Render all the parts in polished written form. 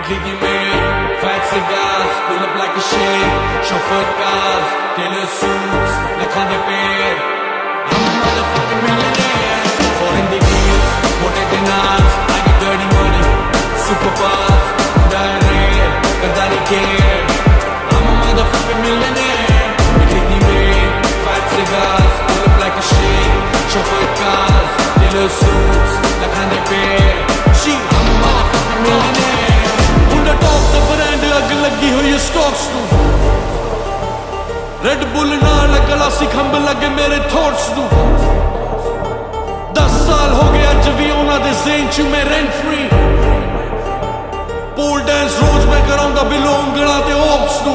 Clicky man, fat cigars, pull up like a shade. Chauffeur cars, tailor suits, lakhande pe. I'm a motherfucking millionaire. Foreign degrees, mote dinars, I get dirty money. Super fast, direct, kardani care. I'm a motherfucking millionaire. Clicky man, fat cigars, pull up like a shade. Chauffeur cars, tailor suits, lakhande pe. I'm a motherfucking millionaire. Top the brand अग लगी हुई stocks नू red bull नाल गलासी खंब लगे मेरे thoughts नू 10 साल हो गए अज भी उन्हां दे ज़हन च मैं रेंट फ्री पोल डांस रोज मैं करांदा बिलो उंगला ते ऑप्स नू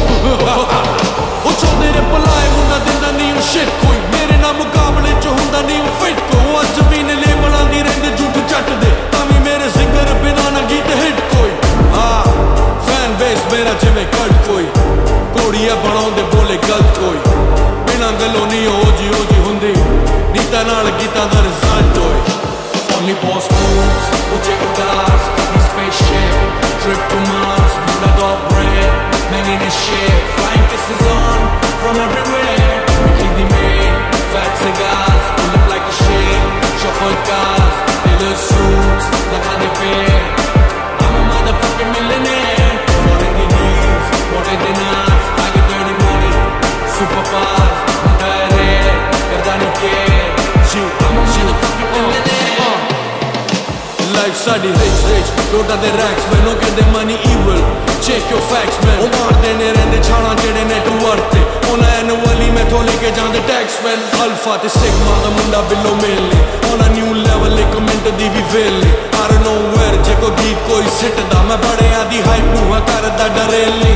ओ चोंदे ने पलाए मुंडा दिंदा नहीं शिट कोई मेरे नाल मुकाबले च हुंदा नहीं फिट को अज भी ने लेबलां दी रहिंदे झूठ जट दे तां मेरे सिंगर बिना ना गीत हिट कोई फैन बेस मेरा जिमें कट कोई घोड़िया बनाउंदे बोले गलत कोई बिना गलों नहीं ओजी हुंदी नीता नाल गीतां दा रिजल्ट होए Only boss moves, ऊंचे उड़ास, spaceship, trip to Mars, Buddha got bread, men in his shit, flying kisses on from everywhere. We keep the main, fat cigars, pull up like a shit, chauffeur cars, tailor suits, like how they pay. I'm a motherfucking millionaire. Foreign degrees, mote dinars, I get dirty money, super fast, direct, kardani care. I'm a motherfucking millionaire. Life sari rich, लोटा दे racks man, no कहंदे money evil. Check your facts man. ओ मार देने रहंदे छाणा जेड़े net worth ते. ओना annually मैं थो लेके जांदे tax man. Alpha ते sigma दा मुंडा बिलो मेले. On a new level एक मिनट दी भी वेले. I don't know where जे को गीत कोई सिट दा मैं बड़े आदी hype नू करदा डरेले.